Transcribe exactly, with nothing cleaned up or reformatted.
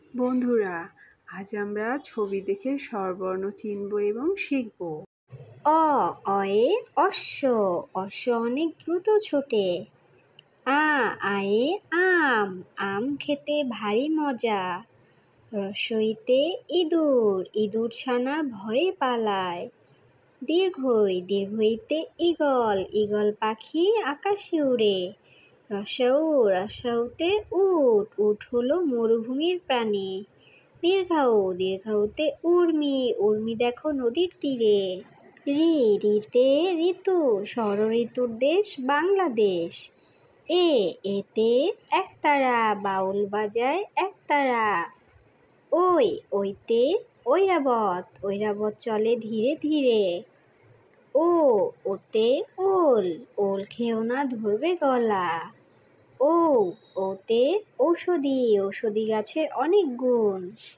বন্ধুরা, আজ আমরা ছবি দেখে স্বরবর্ণ চিনব এবং শিখব। অ অয়ে অশ্ব, অশ্ব অনেক দ্রুত ছোটে। আ আয়ে আম, আম খেতে ভারী মজা। রসইতে ইঁদুর, ইঁদুর ছানা ভয়ে পালায়। দীর্ঘই, দীর্ঘইতে ঈগল, ঈগল পাখি আকাশে উড়ে। রসাউ, রসাউতে উট, উট হলো মরুভূমির প্রাণী। দীর্ঘাউ, দীর্ঘাউতে উর্মি, উর্মি দেখো নদীর তীরে। ঋ, ঋতে ঋতু, ষড় ঋতুর দেশ বাংলাদেশ। এ, এতে একতারা, বাউল বাজায় একতারা। ওই, ওইতে ঐরাবত, ঐরাবত চলে ধীরে ধীরে। ও, ওতে ওল, ওল খেও না ধরবে গলা। ও, ওতে ঔষধি, ঔষধি গাছের অনেক গুণ।